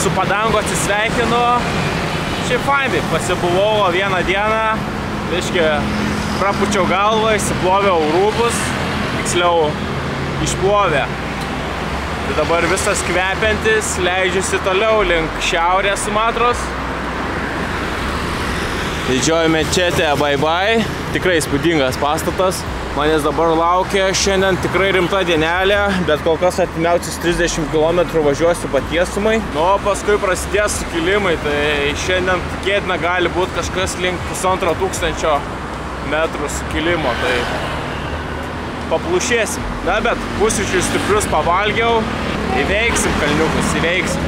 su padangu atsisveikinu. Šiaip fainai, pasibuvau vieną dieną, reiškia, prapučiau galvą, įsiploviau rūbus, tiksliau išplovė. Tai dabar visas kvepiantis, leidžiusi toliau link šiaurės Sumatros. Didžioji mečetė, bye bye. Tikrai įspūdingas pastatas. Manęs dabar laukia šiandien tikrai rimta dienelė, bet kol kas artimiausius 30 km važiuosiu patiesumai. Nu, paskui prasidės sukilimai, tai šiandien tikėtina gali būti kažkas link 1500 metrų sukilimo, tai paplušėsim. Na, bet pusryčius stiprius pavalgiau, įveiksim kalniukus, įveiksim.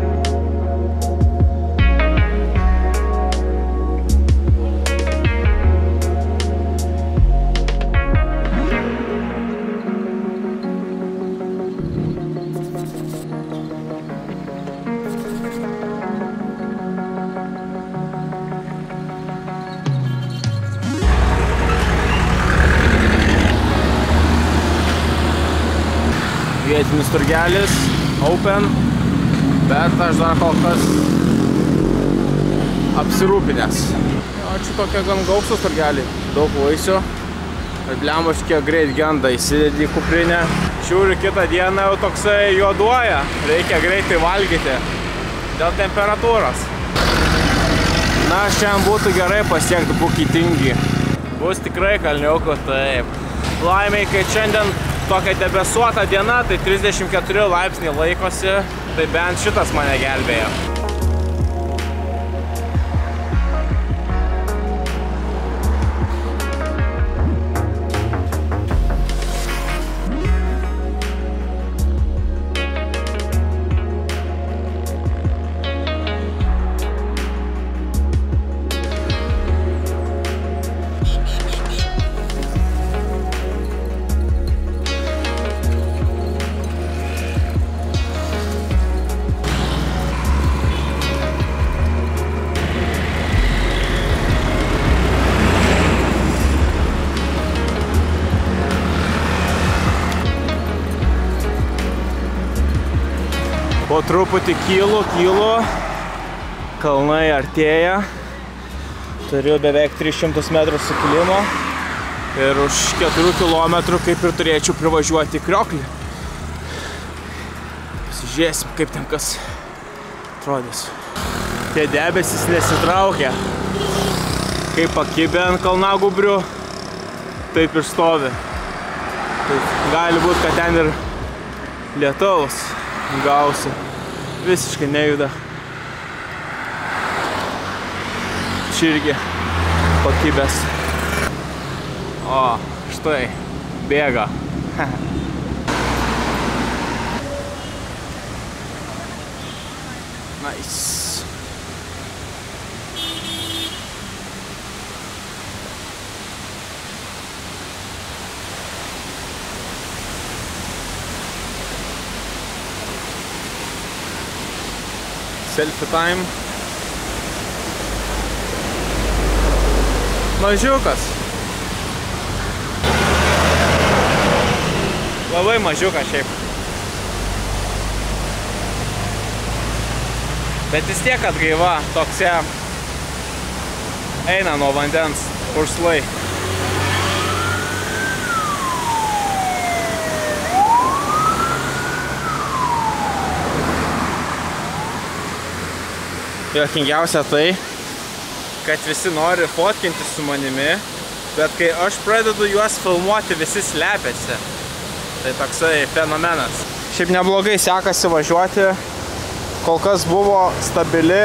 Vietinis turgelis, open, bet aš dar kol kas apsirūpinęs. O čia tokia gan gausus turgelį, daug vaisių. Blembaš kiek greit genda, įsidedi į kuprinę. Žiūriu, kitą dieną jau toksai juoduoja, reikia greitai valgyti dėl temperatūros. Na, šiandien būtų gerai pasiekti Bukit Tinggi. Bus tikrai kalniukų, taip. Laimiai, kai šiandien tokia debesuota diena, tai 34 laipsniai laikosi, tai bent šitas mane gelbėja. Po truputį kylu, kalnai artėja, turiu beveik 300 metrų sukilimo ir už 4 km kaip ir turėčiau privažiuoti į Krioklį. Pasižiūrėsim, kaip ten kas atrodys. Tie debesis nesitraukia, kaip pakibę ant kalnagubrių, taip ir stovi. Tai gali būti, kad ten ir lietaus gausi, visiškai nejuda. Čia irgi pakibęs. O, štai, bėga. Nice. Selfie time. Mažiukas. Labai mažiukas šiaip. Bet vis tiek atgaiva, toks eina nuo vandens purslai. Juokingiausia tai, kad visi nori fotkinti su manimi, bet kai aš pradedu juos filmuoti, visi slepiasi. Tai toksai fenomenas. Šiaip neblogai sekasi važiuoti, kol kas buvo stabili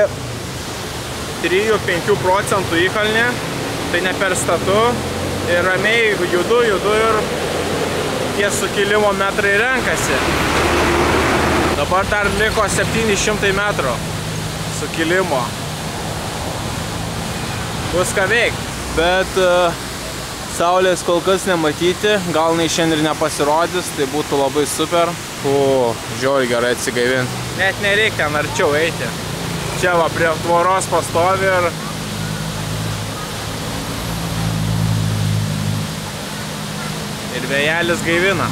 3-5 procentų įkalnė, tai ne per statu ir ramiai judu ir tie sukilimo metrai renkasi. Dabar dar liko 700 metrų. Sukilimo. Bus ką veikti, bet saulės kol kas nematyti, gal nei šiandien nepasirodys, tai būtų labai super. Žiauriai gerai atsigaivinti. Net nereikia ten arčiau eiti. Čia va prie tvoros pastovi ir vėjelis gaivina.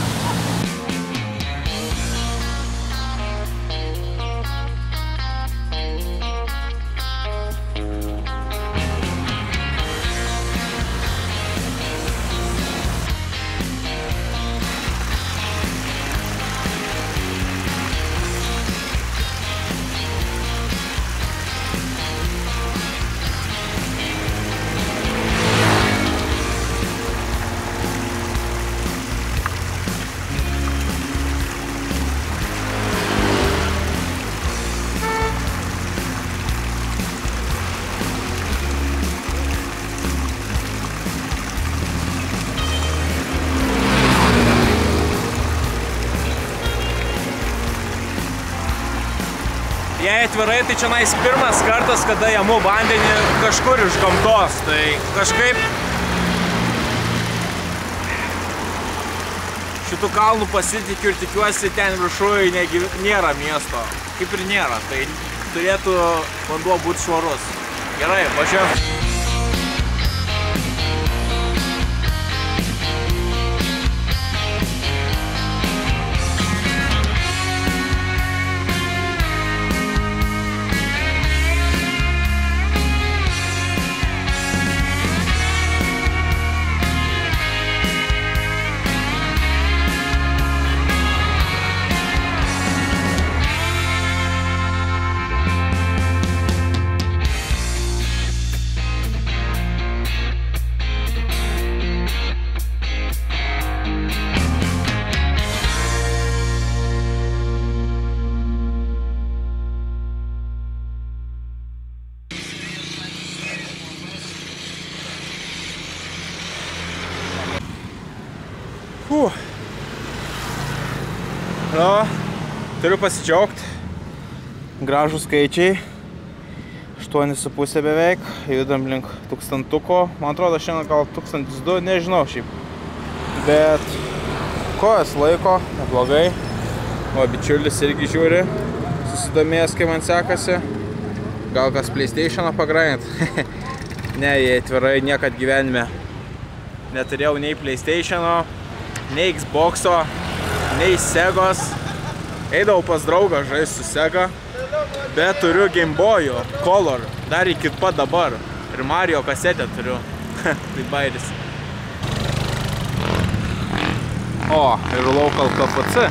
Jei atvirai, tai čia pirmas kartas, kada jamu vandenį kažkur iš gamtos. Tai kažkaip šitų kalnų pasitikiu ir tikiuosi ten viršuje nėra miesto. Kaip ir nėra, tai turėtų vanduo būti švarus. Gerai, važiuojam. Turiu pasidžiaugti, gražų skaičiai, 8,5 beveik, judam link 1000-tuko, man atrodo šiandien gal 1002, nežinau šiaip, bet kojas laiko, neblogai, o bičiulis irgi žiūri, susidomėjęs, kai man sekasi, gal kas PlayStation'ą pagrajant, ne, jei atvirai niekad gyvenime neturėjau nei PlayStation'o, nei Xbox'o, nei Segos. Eidavau pas draugą žaisti su Sega, bet turiu Game Boy'ų, Color, dar iki pat dabar. Ir Mario kasetę turiu. Tai bairis. O, ir Local KFC.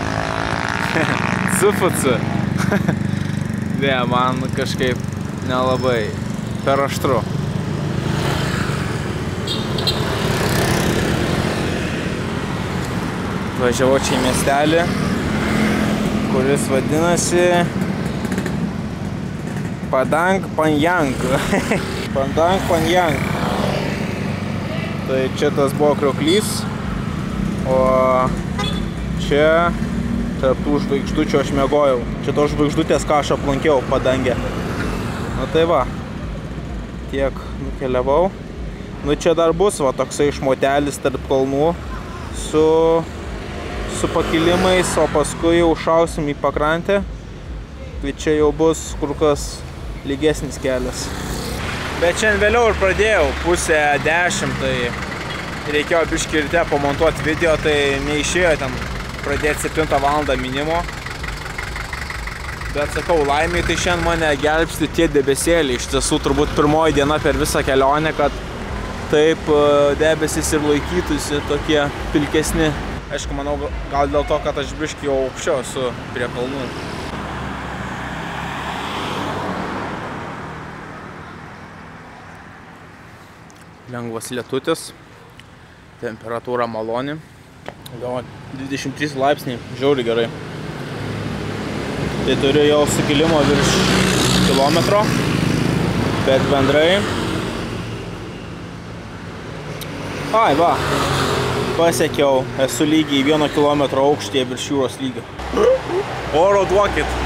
CFC. Ne, man kažkaip nelabai per aštru. Važiavau čia į miestelį, kuris vadinasi Padang Panjang. Padang Panjang. Tai čia tas buvo krioklys, o čia tarp tų žvaigždučių aš miegojau. Čia tos žvaigždutės, ką aš aplankiau Padangę. Na tai va, tiek nukeliavau. Nu čia dar bus va toksai šmotelis tarp kalnų su pakilimais, o paskui jau šausim į pakrantę. Tai čia jau bus kur kas lygesnis kelias. Bet šiandien vėliau ir pradėjau, 9:30, tai reikėjo biškį ryte pamontuoti video, tai neišėjo ten pradėti 7 valandą minimo. Bet sakau, laimiai, tai šiandien mane gelbsti tie debesėliai. Iš tiesų turbūt pirmoji diena per visą kelionę, kad taip debesis ir laikytųsi tokie pilkesni. Aišku, manau, gal dėl to, kad aš biškį jau aukščiau esu prie kalnų. Lengvas lietutis, temperatūra maloni, gal 23 laipsniai, žiauriai gerai. Tai turiu jau sukilimo virš kilometro, bet bendrai... Ai, va! Pasiekiau, esu lygiai 1 kilometro aukštyje virš jūros lygio. Oro duokit.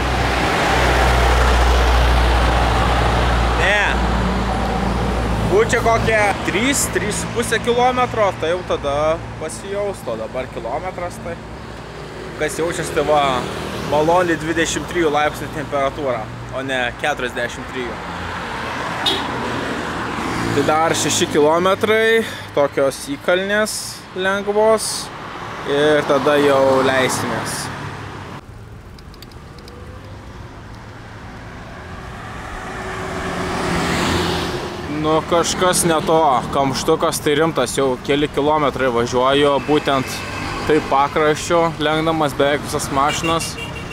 Ne. Būčiau kokie 3,5 kilometro, tai jau tada pasijausto. Dabar kilometras, tai kas jaučiasi, tai va, maloni 23 laipsnių temperatūra, o ne 43. Tai dar 6 kilometrai, tokios įkalnės lengvos ir tada jau leisimės. Nu, kažkas ne to, kamštukas tai rimtas, jau keli kilometrai važiuoju, būtent taip pakraščiu, lenkdamas beveik visas mašinas.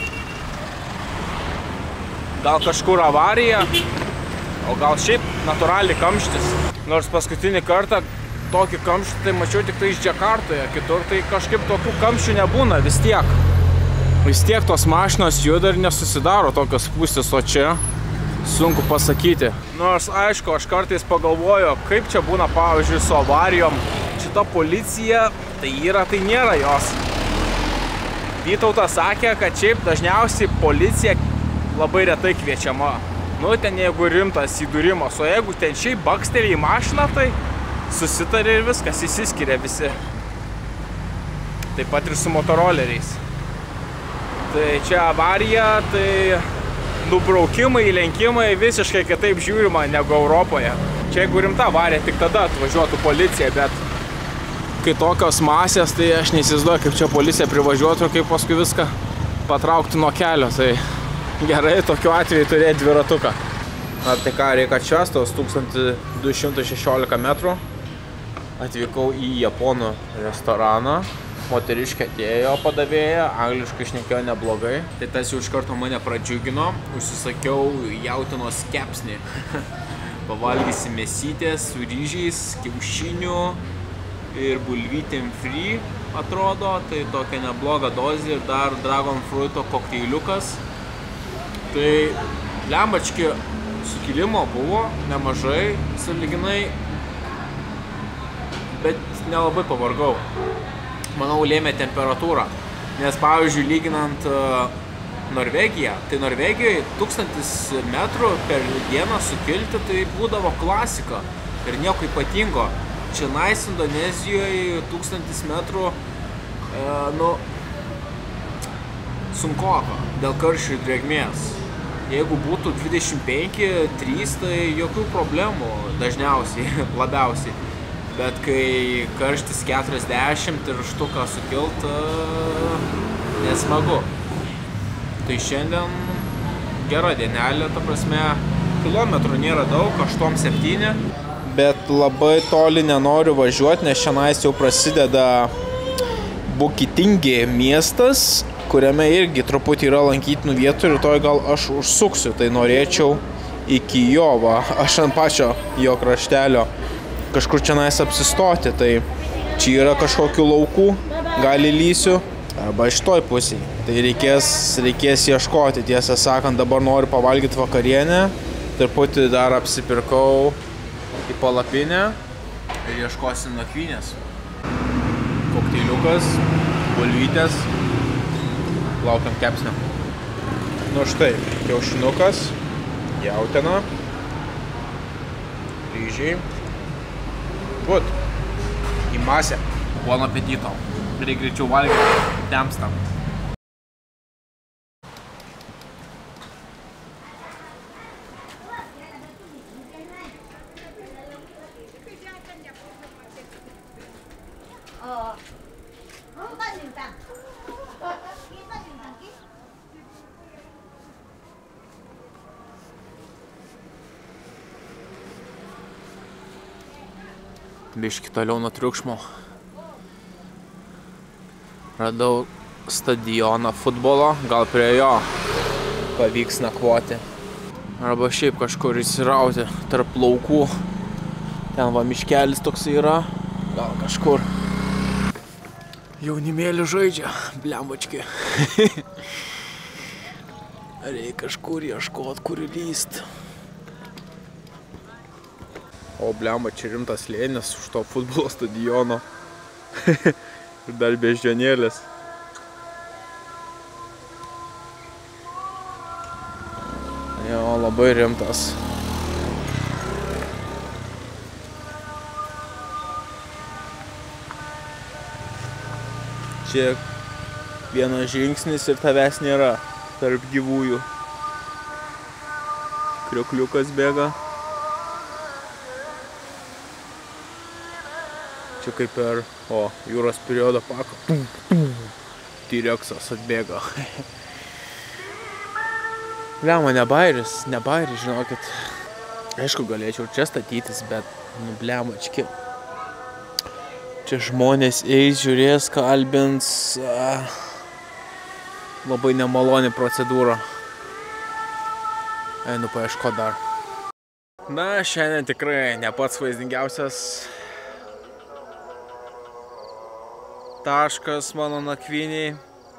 Gal kažkur avarija, o gal šiaip natūraliai kamštis. Nors paskutinį kartą tokį kamštį tai mačiau tik tai iš Džakartoje, kitur tai kažkaip tokių kamščių nebūna vis tiek. Vis tiek tos mašinos juda ir nesusidaro tokios spūstys, o čia sunku pasakyti. Nors aišku, aš kartais pagalvoju, kaip čia būna, pavyzdžiui, su avarijom. Šita policija, tai yra, tai nėra jos. Vytautas sakė, kad šiaip dažniausiai policija labai retai kviečiama. Nu, ten jeigu rimtas įdūrimas, o jeigu ten šiaip baksteli į mašiną, tai susitarė ir viskas, įsiskiria visi. Taip pat ir su motoroleriais. Tai čia avarija, tai nubraukimai, lenkimai visiškai kitaip žiūrima negu Europoje. Čia jeigu rimta avarija, tik tada atvažiuotų policija, bet kai tokios masės, tai aš neįsivaizduoju, kaip čia policija privažiuotų, kaip paskui viską patraukti nuo kelio. Tai gerai tokiu atveju turėti dviratuką. Na tai ką, reikia Čestos, 1216 metrų. Atvykau į japonų restoraną. Moteriškė atėjo padavėja, angliškai šnekėjo neblogai. Tai tas jau iš karto mane pradžiugino. Užsisakiau jautienos kepsnį. Pavalgysi mėsytės su ryžiais, kiaušinių ir bulvytėm free, atrodo. Tai tokia nebloga dozė ir dar dragon fruito kokteiliukas. Tai lembački sukilimo buvo nemažai, sąlyginai, bet nelabai pavargau. Manau, lėmė temperatūrą, nes pavyzdžiui, lyginant Norvegiją, tai Norvegijoje 1000 metrų per dieną sukilti, tai būdavo klasika ir nieko ypatingo. Čia nais Indonezijoje 1000 metrų, nu, sunkoka dėl karščio ir drėgmės. Jeigu būtų 25-3, tai jokių problemų dažniausiai, labiausiai. Bet kai karštis 40 ir štuką sukilt, nesmagu. Tai šiandien gera dienelė, ta prasme, kilometrų nėra daug, 8-7. Bet labai toli nenoriu važiuoti, nes šiandien jau prasideda Bukitingė miestas, kuriame irgi truputį yra lankytinų vietų ir rytoj gal aš užsuksiu. Tai norėčiau iki jo, va, aš ant pačio jo kraštelio kažkur čia nais apsistoti, tai čia yra kažkokių laukų, gal įlysiu, arba šitoj pusėj. Tai reikės ieškoti, tiesą sakant, dabar noriu pavalgyti vakarienę, truputį dar apsipirkau į palapinę ir ieškosim nakvynės. Kokteiliukas, bulvytės, laukiam kepsnio. Nu štai, kiaušinukas, jautiena, ryžiai. Būt, į masę. Bon apetito. Reikia greičiau valgyti, temstam. Biški toliau nuo triukšmo. Radau stadioną futbolo, gal prie jo pavyks nakvoti. Arba šiaip kažkur įsirauti tarp laukų. Ten va miškelis toks yra, gal kažkur. Jaunimėlį žaidžia, blembački. Reikia kažkur ieškot, kur lyst. O blemba, čia rimtas lėnis už to futbolo stadiono. Ir dar beždžionėlės. Jo, labai rimtas. Čia vienas žingsnis ir tavęs nėra tarp gyvųjų. Kriokliukas bėga. Čia kaip per jūros periodo paką. T-Rexas atbėga. Blema, nebairis, žinokit. Aišku, galėčiau čia statytis, bet, nu, blemački. Čia žmonės eis, žiūrės, kalbins. Labai nemaloni procedūra. Einu paieško dar. Na, šiandien tikrai ne pats vaizdingiausias taškas mano nakvyniai.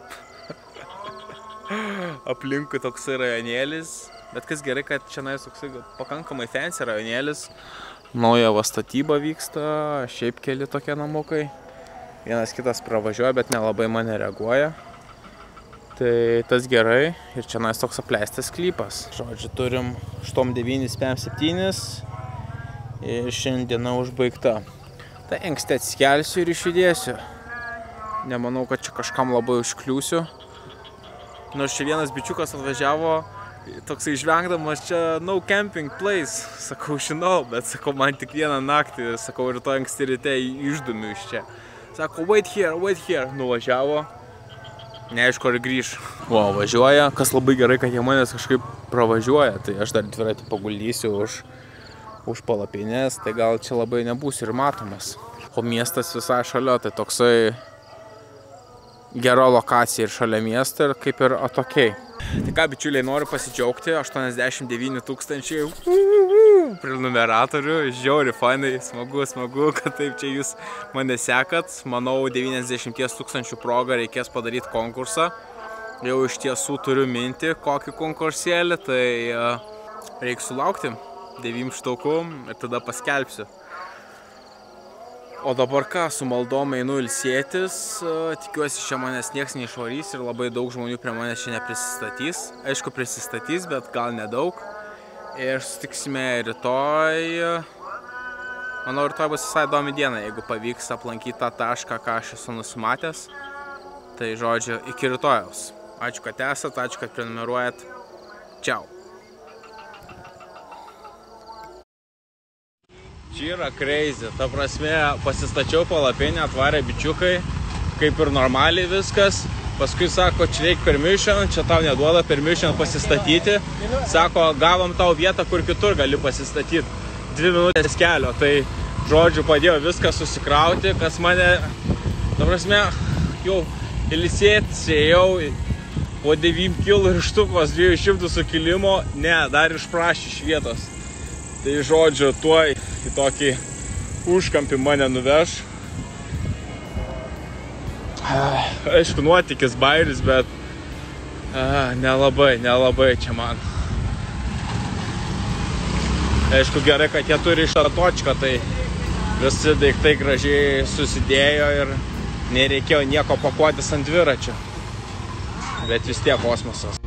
Aplinkui toksai rajonėlis. Bet kas gerai, kad čia toksai pakankamai fancy rajonėlis. Nauja va statyba vyksta, šiaip keli tokie namukai. Vienas kitas pravažiuoja, bet nelabai mane reaguoja. Tai tas gerai ir čia nais toks apleistas sklypas. Žodžiu, turim 8-9 PM7 ir šiandiena užbaigta. Tai anksti atsikelsiu ir išjudėsiu. Nemanau, kad čia kažkam labai užkliūsiu. Nors čia vienas bičiukas atvažiavo, toksai žvengdamas čia no camping place. Sakau, žinau, bet sakau, man tik vieną naktį, sakau, rytoj anksti ryte išdumiu iš čia. Sako, wait here. Nuvažiavo. Neaišku, ar grįž. O, važiuoja. Kas labai gerai, kad jie manęs kažkaip pravažiuoja. Tai aš dar dviratį paguldysiu už palapinės. Tai gal čia labai nebūsiu ir matomas. O miestas visai šalia. Tai toksai gera lokacija ir šalia miesto ir kaip ir atokiai. Tai ką, bičiuliai, noriu pasidžiaugti. 89 000 prenumeratorių. Žiauri fanai. Smagu, kad taip čia jūs mane sekat. Manau, 90 000 progą reikės padaryti konkursą. Jau iš tiesų turiu mintį kokį konkursėlį. Tai reikia sulaukti 9 štaukų ir tada paskelbsiu. O dabar ką, su maldom einu ilsėtis, tikiuosi čia manęs nieks neišvarys ir labai daug žmonių prie manęs čia neprisistatys. Aišku, prisistatys, bet gal nedaug. Ir susitiksime rytoj. Manau, rytoj bus visai įdomi diena, jeigu pavyks aplankyti tą tašką, ką aš esu nusimatęs. Tai žodžiu, iki rytojaus. Ačiū, kad esat, ačiū, kad prenumeruojat. Čiau. Čia yra crazy, ta prasme, pasistačiau palapinę, atvarė bičiukai, kaip ir normaliai viskas. Paskui sako, čia reikia permission, čia tau neduoda permission pasistatyti. Sako, gavom tau vietą, kur kitur gali pasistatyti. 2 minutės kelio, tai žodžiu padėjo viską susikrauti, kas mane, ta prasme, jau ilsėtis ėjau po 9 kg ir štukos 200 sukilimo, ne, dar išprašė iš vietos. Tai žodžiu, tuoj į tokį užkampį mane nuveš. Aišku, nuotykis bairis, bet nelabai čia man. Aišku, gerai, kad jie turi šitą točką, tai visi daiktai gražiai susidėjo ir nereikėjo nieko pakuotis ant dviračio. Bet vis tiek kosmosas.